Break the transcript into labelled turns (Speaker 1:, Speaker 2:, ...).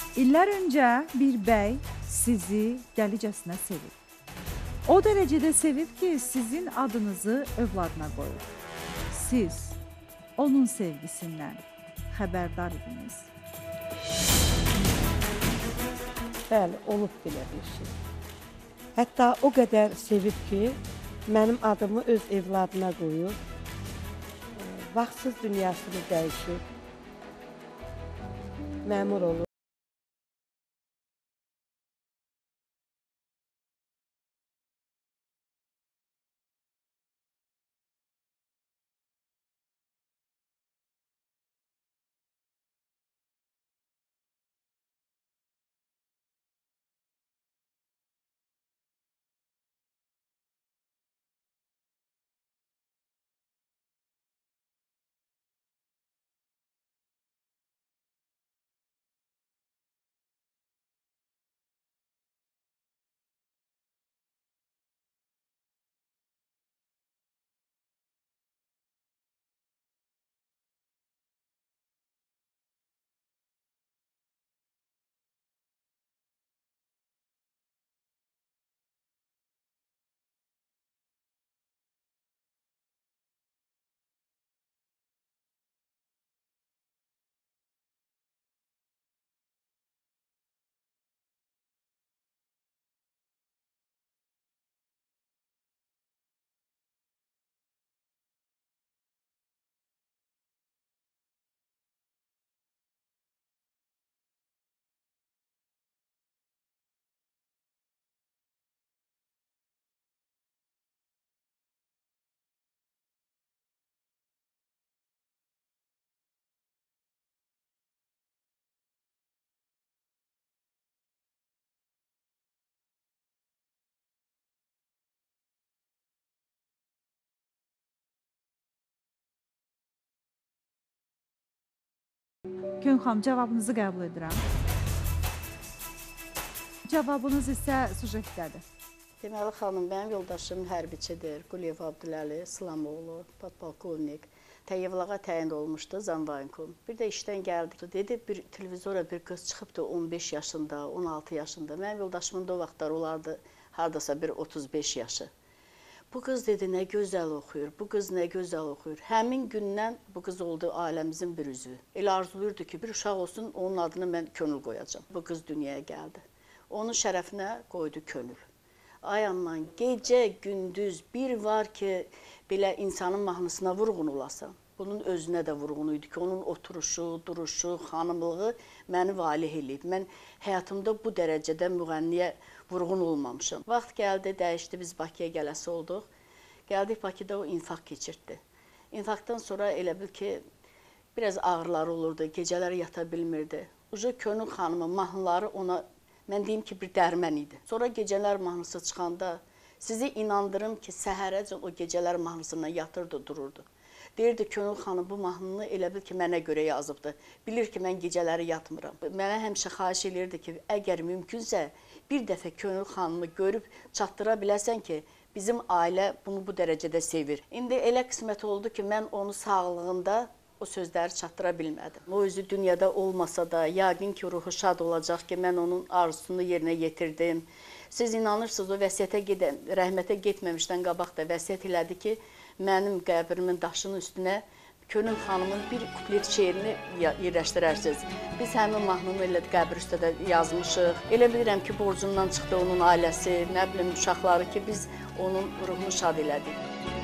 Speaker 1: İllər öncə bir bəy sizi dəlicəsinə sevib. O dərəcədə sevib ki, sizin adınızı övladına qoyub. Siz onun sevgisindən xəbərdar idiniz.
Speaker 2: Bəli, olub belə bir şey. Hətta o qədər sevib ki, mənim adımı öz evladına qoyub, vaxtsız dünyasını dəyişib, məmur olub.
Speaker 1: Gün xanım, cavabınızı qəbul edirəm. Cavabınız isə sujektədir.
Speaker 3: Deməli xanım, mənim yoldaşım hərbiçidir. Quliyev Abdüləli İslamoğlu, podpolkovnik. Təyyevlağa təyin olmuşdu Zanvaynkom. Bir də işdən gəldi. Dedi, bir televizora bir qız çıxıbdı 15 yaşında, 16 yaşında. Mənim yoldaşımın da o vaxtlar olardı hardasa bir 35 yaşı. Bu qız dedi, nə gözəl oxuyur, bu qız nə gözəl oxuyur. Həmin gündən bu qız oldu ailəmizin bir üzvü. Elə arzuluyurdu ki, bir uşaq olsun, onun adını mən könül qoyacağam. Bu qız dünyaya gəldi. Onun şərəfinə qoydu könül. Ay aman, gecə, gündüz bir var ki, belə insanın mahnısına vurğun olasan. Bunun özünə də vurğun idi ki, onun oturuşu, duruşu, xanımlığı məni valih eləyib. Mən həyatımda bu dərəcədə müğənniyə vurğun olmamışım. Vaxt gəldi, dəyişdi, biz Bakıya gələsi olduq. Gəldik Bakıda o infarkt keçirtdi. İnfarktdan sonra elə bil ki, biraz ağrıları olurdu, gecələri yata bilmirdi. Uca Könül xanımın mahnıları ona, mən deyim ki, bir dərmən idi. Sonra gecələr mahnısı çıxanda sizi inandırım ki, səhərəcən o gecələr mahnısından yatırdı, dururdu. Deyirdi, Könül xanım bu mahnını elə bil ki, mənə görə yazıbdı. Bilir ki, mən gecələri yatmıram. Mənə həmişə xahiş edirdi ki, əgər mümkünsə, bir dəfə Könül xanımı görüb çatdıra biləsən ki, bizim ailə bunu bu dərəcədə sevir. İndi elə qismət oldu ki, mən onu sağlığında o sözləri çatdıra bilmədim. O özü dünyada olmasa da, yəqin ki, ruhu şad olacaq ki, mən onun arzusunu yerinə yetirdim. Siz inanırsınız, o vəsiyyətə rəhmətə getməmişdən qabaq da vəsiyyət elədi ki, mənim qəbrimin daşının üstünə Könül xanımın bir kuplet şeirini yerləşdirərsiniz. Biz həmin mahnını elə qəbir üstə də yazmışıq. Elə bilirəm ki, borcundan çıxdı onun ailəsi, nə bilim uşaqları ki, biz onun ruhunu şad elədik.